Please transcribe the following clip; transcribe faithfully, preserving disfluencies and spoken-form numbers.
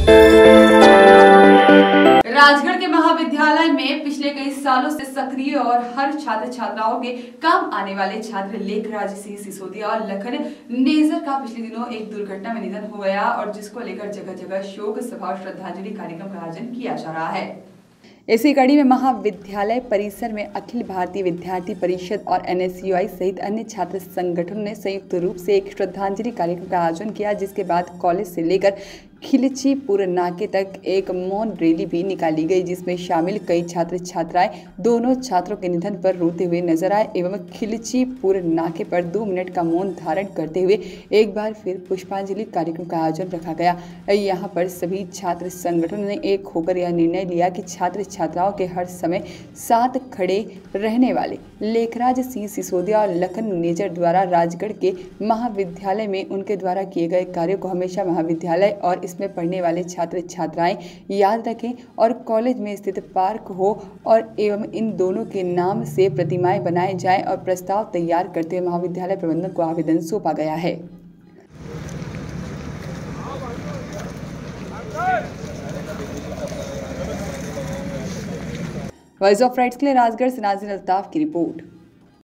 राजगढ़ के महाविद्यालय में पिछले कई सालों से सक्रिय और हर छात्र छात्राओं के काम आने वाले छात्र लेखराज सिंह सिसोदिया और लखन नेजर का पिछले दिनों एक दुर्घटना में निधन हो गया और जिसको लेकर जगह जगह शोक सभा और श्रद्धांजलि कार्यक्रम का आयोजन किया जा रहा है। इसी कड़ी में महाविद्यालय परिसर में अखिल भारतीय विद्यार्थी परिषद और एन एस यू आई सहित अन्य छात्र संगठनों ने संयुक्त रूप से एक श्रद्धांजलि कार्यक्रम का आयोजन किया, जिसके बाद कॉलेज से लेकर खिलचीपुर नाके तक एक मौन रैली भी निकाली गई, जिसमें शामिल कई छात्र छात्राएं दोनों छात्रों के निधन पर रोते हुए नजर आए एवं खिलचीपुर नाके पर दो मिनट का मौन धारण करते हुए एक बार फिर पुष्पांजलि कार्यक्रम का आयोजन रखा गया। यहाँ पर सभी छात्र संगठनों ने एक होकर यह निर्णय लिया कि छात्र छात्राओं के हर समय साथ खड़े रहने वाले लेखराज सिंह सिसोदिया और लखन नेजर द्वारा राजगढ़ के महाविद्यालय में उनके द्वारा किए गए कार्यों को हमेशा महाविद्यालय और इसमें पढ़ने वाले छात्र छात्राएं याद रखें और कॉलेज में स्थित पार्क हो और एवं इन दोनों के नाम से प्रतिमाएं बनाए जाएं और प्रस्ताव तैयार करते हुए महाविद्यालय प्रबंधन को आवेदन सौंपा गया है। वॉइस ऑफ राइट्स के लिए राजगढ़ से नाज़िर अल्ताफ की रिपोर्ट।